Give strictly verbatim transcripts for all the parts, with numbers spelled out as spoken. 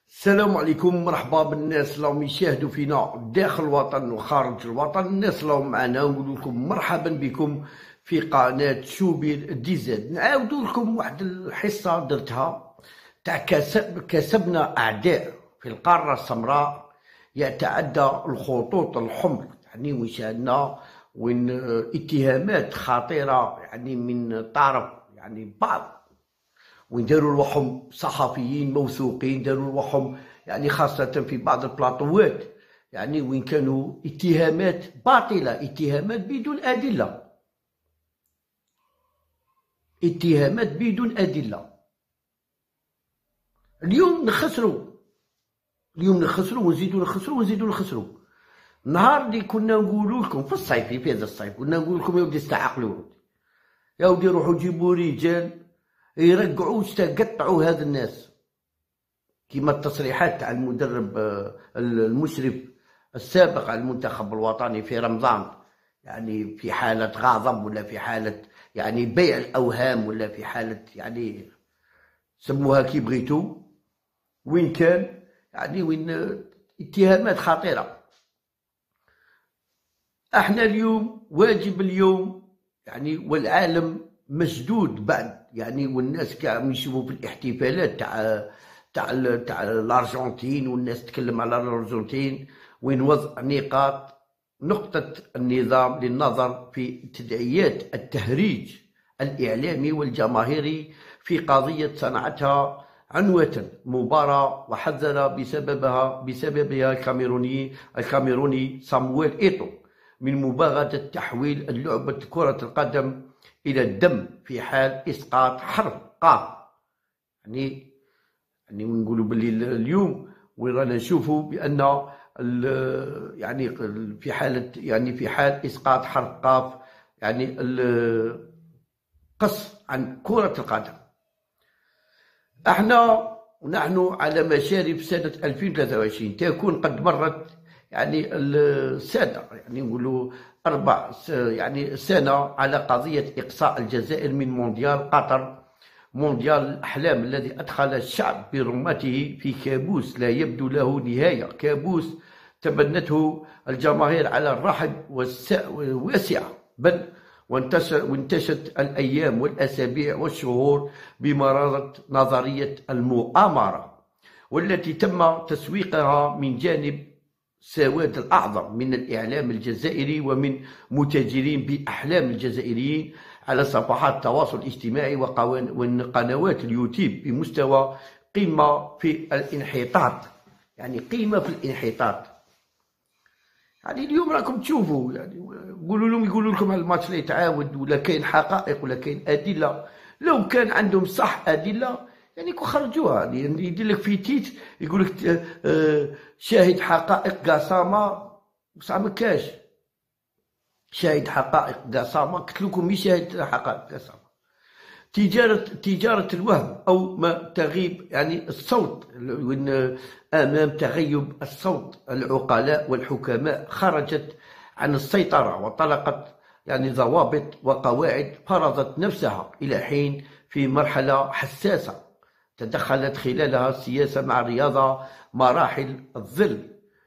السلام عليكم، مرحبا بالناس اللي راهم يشاهدوا فينا داخل الوطن وخارج الوطن. الناس اللي راهم معنا نقول لكم مرحبا بكم في قناه شوبير دي زد. نعاود لكم واحد الحصه درتها تاع كسب كسبنا اعداء في القاره السمراء يتعدى الخطوط الحمر، يعني وين شاهدنا وين اتهامات خطيره يعني من طرف يعني بعض، وين داروا روحهم صحفيين موثوقين، داروا روحهم يعني خاصة في بعض البلاطوات، يعني وين كانوا اتهامات باطلة، اتهامات بدون أدلة، اتهامات بدون أدلة. اليوم نخسروا، اليوم نخسروا ونزيدوا نخسروا ونزيدوا نخسروا. النهار اللي كنا نقولوا لكم في الصيف، في هذا الصيف كنا نقول لكم يا ودي استعقلوا، يا ودي روحوا جيبوا رجال يرقعوا يقطعوا هذا الناس، كما التصريحات تاع المدرب المشرف السابق على المنتخب الوطني في رمضان، يعني في حالة غضب ولا في حالة يعني بيع الأوهام ولا في حالة يعني سموها كي بغيتوا، وين كان يعني وين اتهامات خطيرة. احنا اليوم واجب اليوم يعني والعالم مشدود بعد يعني، والناس كاع يشوفوا في الاحتفالات تاع تاع تاع الارجنتين، والناس تتكلم على الارجنتين، وين وضع نقاط نقطة النظام للنظر في تداعيات التهريج الإعلامي والجماهيري في قضية صنعتها عنوة مباراة وحذر بسببها بسببها الكاميروني الكاميروني صامويل إيتو من مباغتة تحويل اللعبة كرة القدم إلى الدم في حال إسقاط حرف قاف. يعني يعني نقولوا باللي اليوم وين رانا نشوفوا بأن يعني في حالة يعني في حال إسقاط حرف قاف يعني القص عن كرة القدم. احنا ونحن على مشارف سنة ألفين وثلاثة وعشرين تكون قد مرت يعني السنة، يعني نقولوا أربع يعني سنة على قضية إقصاء الجزائر من مونديال قطر، مونديال الأحلام الذي أدخل الشعب برمته في كابوس لا يبدو له نهاية، كابوس تبنته الجماهير على الرحب والسعة، بل وانتشت الأيام والأسابيع والشهور بمرارة نظرية المؤامرة، والتي تم تسويقها من جانب السواد الأعظم من الإعلام الجزائري ومن متاجرين بأحلام الجزائريين على صفحات التواصل الاجتماعي وقنوات اليوتيوب بمستوى قمة في الانحطاط، يعني قمة في الانحطاط. يعني اليوم راكم تشوفوا يعني قولوا لهم يقولوا لكم على الماتش لا يتعاود ولا كاين حقائق ولا كاين أدلة. لو كان عندهم صح أدلة يعني كون خرجوها، يعني يدير لك في تيت يقول لك شاهد حقائق قاسامة، بصح ما كاش شاهد حقائق قاسامة، قلت لكم مي شاهد حقائق قاسامة. تجارة تجارة الوهم أو ما تغيب يعني الصوت أمام تغيب الصوت العقلاء والحكماء خرجت عن السيطرة وطلقت يعني ضوابط وقواعد فرضت نفسها إلى حين في مرحلة حساسة تدخلت خلالها السياسة مع الرياضة مراحل الظل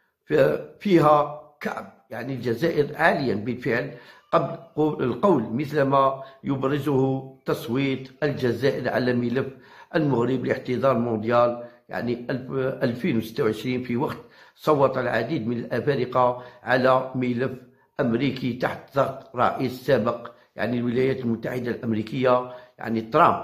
فيها كعب يعني الجزائر عاليا بالفعل قبل القول مثلما يبرزه تصويت الجزائر على ملف المغرب لاحتضان مونديال يعني ألفين وستة وعشرين، في وقت صوت العديد من الأفارقة على ملف أمريكي تحت ضغط رئيس سابق يعني الولايات المتحدة الأمريكية يعني ترامب،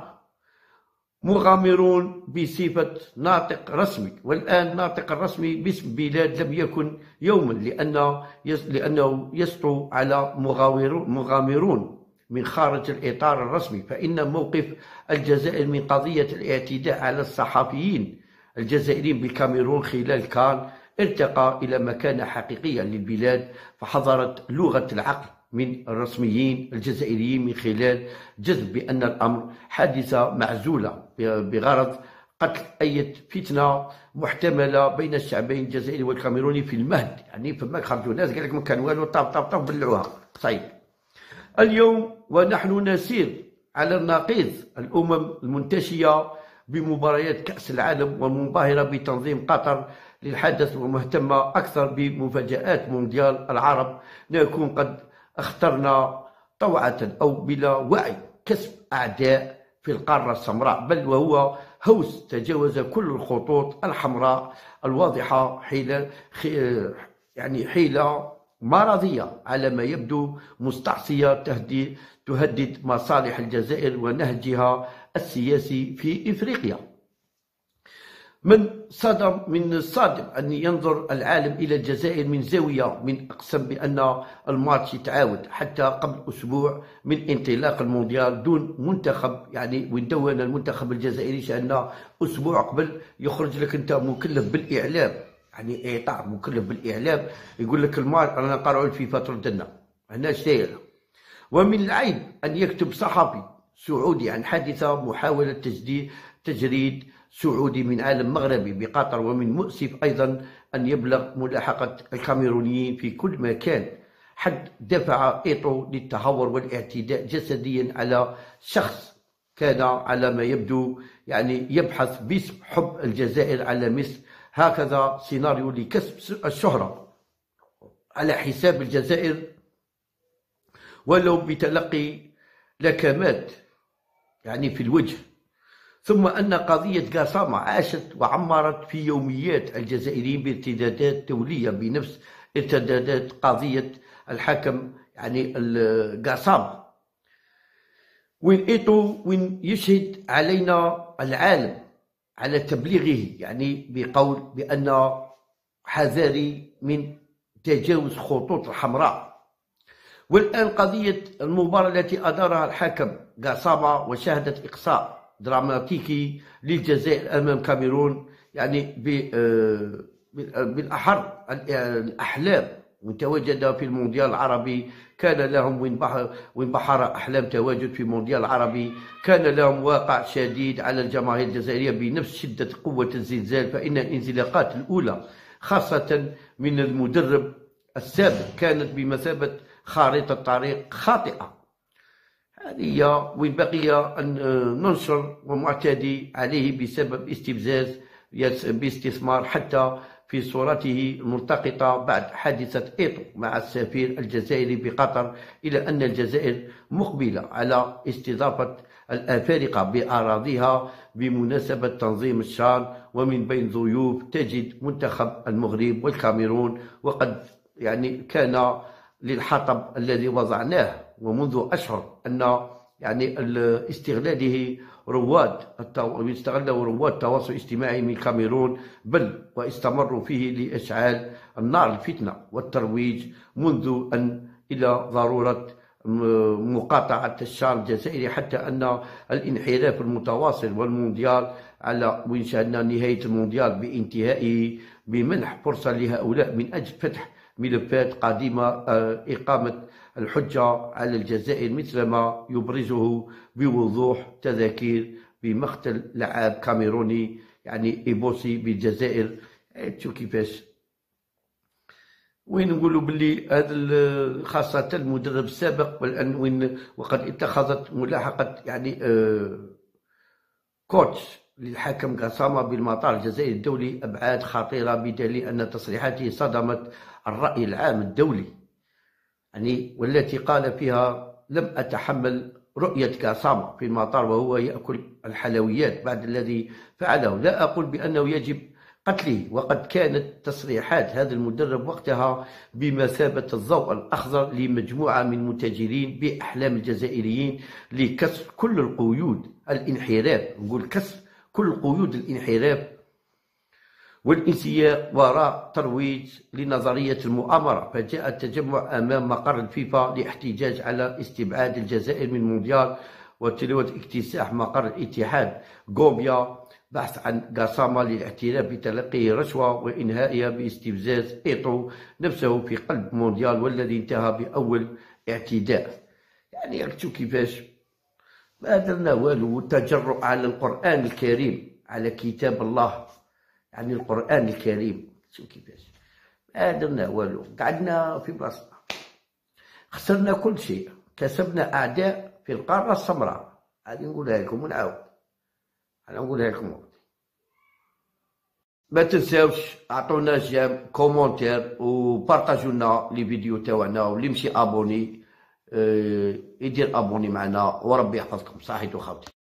مغامرون بصفة ناطق رسمي. والآن الناطق الرسمي باسم بلاد لم يكن يوما لأنه لأنه يسطو على مغامرون مغامرون من خارج الإطار الرسمي، فإن موقف الجزائر من قضية الاعتداء على الصحفيين الجزائريين بالكاميرون خلال كان ارتقى إلى مكانة حقيقية للبلاد، فحضرت لغة العقل من الرسميين الجزائريين من خلال جذب بأن الأمر حادثة معزولة بغرض قتل أي فتنة محتملة بين الشعبين الجزائري والكاميروني في المهد. يعني فما خرجوا ناس قال لك ما كان والو، طاب طاب طاب بلعوها. طيب اليوم ونحن نسير على النقيض، الأمم المنتشية بمباريات كأس العالم ومنبهرة بتنظيم قطر للحدث ومهتمة أكثر بمفاجآت مونديال العرب، نكون قد اخترنا طوعة أو بلا وعي كسب أعداء في القارة السمراء، بل وهو هوس تجاوز كل الخطوط الحمراء الواضحة، حيلة يعني حيلة مرضية على ما يبدو مستعصية تهدي تهدد مصالح الجزائر ونهجها السياسي في إفريقيا. من صدم من الصادم أن ينظر العالم إلى الجزائر من زاوية من أقسم بأن الماتش يتعاود حتى قبل أسبوع من انطلاق المونديال دون منتخب، يعني وين دون المنتخب الجزائري شأن أسبوع قبل يخرج لك أنت مكلف بالإعلام، يعني إعطاء مكلف بالإعلام يقول لك الماتش رانا قارعين في فترة لنا هنا شتاير. ومن العيب أن يكتب صحفي سعودي عن حادثة محاولة تجديد تجريد سعودي من عالم مغربي بقطر، ومن مؤسف أيضا أن يبلغ ملاحقة الكاميرونيين في كل مكان حد دفع إيطو للتهور والاعتداء جسديا على شخص كان على ما يبدو يعني يبحث باسم حب الجزائر على مصر. هكذا سيناريو لكسب الشهرة على حساب الجزائر ولو بتلقي لكمات يعني في الوجه. ثم أن قضية قاسامة عاشت وعمرت في يوميات الجزائريين بارتدادات دولية بنفس ارتدادات قضية الحاكم يعني قاسامة، وين إيطو وين يشهد علينا العالم على تبليغه يعني بقول بأن حذاري من تجاوز خطوط الحمراء. والآن قضية المباراة التي أدارها الحاكم قاسامة وشهدت إقصاء دراماتيكي للجزائر أمام كاميرون، يعني بالأحر الأحلام وين تواجد في المونديال العربي كان لهم وين بحر أحلام تواجد في المونديال العربي كان لهم واقع شديد على الجماهير الجزائرية بنفس شدة قوة الزلزال، فإن الانزلاقات الأولى خاصة من المدرب السابق كانت بمثابة خارطة طريق خاطئة. هذه وين بقي أن ننشر ومعتدي عليه بسبب استفزاز باستثمار حتى في صورته الملتقطة بعد حادثة إيطو مع السفير الجزائري بقطر، إلى أن الجزائر مقبلة على استضافة الأفارقة بأراضيها بمناسبة تنظيم الشان، ومن بين ضيوف تجد منتخب المغرب والكاميرون، وقد يعني كان للحطب الذي وضعناه ومنذ أشهر أن يعني استغلاله رواد استغله رواد التواصل الاجتماعي من الكاميرون، بل واستمروا فيه لإشعال النار الفتنة والترويج، منذ أن إلى ضرورة مقاطعة الشان الجزائري، حتى أن الانحراف المتواصل والمونديال على وين شاهدنا نهاية المونديال بانتهائه بمنح فرصة لهؤلاء من أجل فتح ملفات قادمة إقامة الحجة على الجزائر، مثلما يبرزه بوضوح تذاكير بمقتل لاعب كاميروني يعني إيبوسي بالجزائر. تشوف كيفاش وين نقولوا باللي هذا خاصة المدرب السابق والآن وين وقد اتخذت ملاحقة يعني كوتش للحاكم قاسامة بالمطار الجزائري الدولي أبعاد خطيرة، بدليل أن تصريحاته صدمت الرأي العام الدولي، يعني والتي قال فيها لم أتحمل رؤية قاسامة في المطار وهو يأكل الحلويات بعد الذي فعله، لا أقول بأنه يجب قتله، وقد كانت تصريحات هذا المدرب وقتها بمثابة الضوء الأخضر لمجموعة من متاجرين بأحلام الجزائريين لكسر كل القيود الانحراف، نقول كسر كل قيود الانحراف والانسياق وراء ترويج لنظرية المؤامرة. فجاء التجمع أمام مقر الفيفا لاحتجاج على استبعاد الجزائر من المونديال وتلوة اكتساح مقر الاتحاد غومبيا بحث عن قاسامة للاعتراف بتلقيه رشوة وإنهائها باستفزاز إيطو نفسه في قلب المونديال والذي انتهى بأول اعتداء. يعني شوف كيفاش ما درنا والو، التجرؤ على القرآن الكريم على كتاب الله، يعني القرآن الكريم شوف كيفاش ما درنا والو، قعدنا في بلاصتنا خسرنا كل شيء، كسبنا أعداء في القارة السمراء. هذه نقولها لكم ونعاود انا نقولها لكم. ما تنساوش اعطونا جيم كومونتير وبارطاجوا لنا لي فيديو تاعنا، واللي مشي ابوني اه يدير ابوني معنا، وربي يحفظكم. صحيتو خاوتي.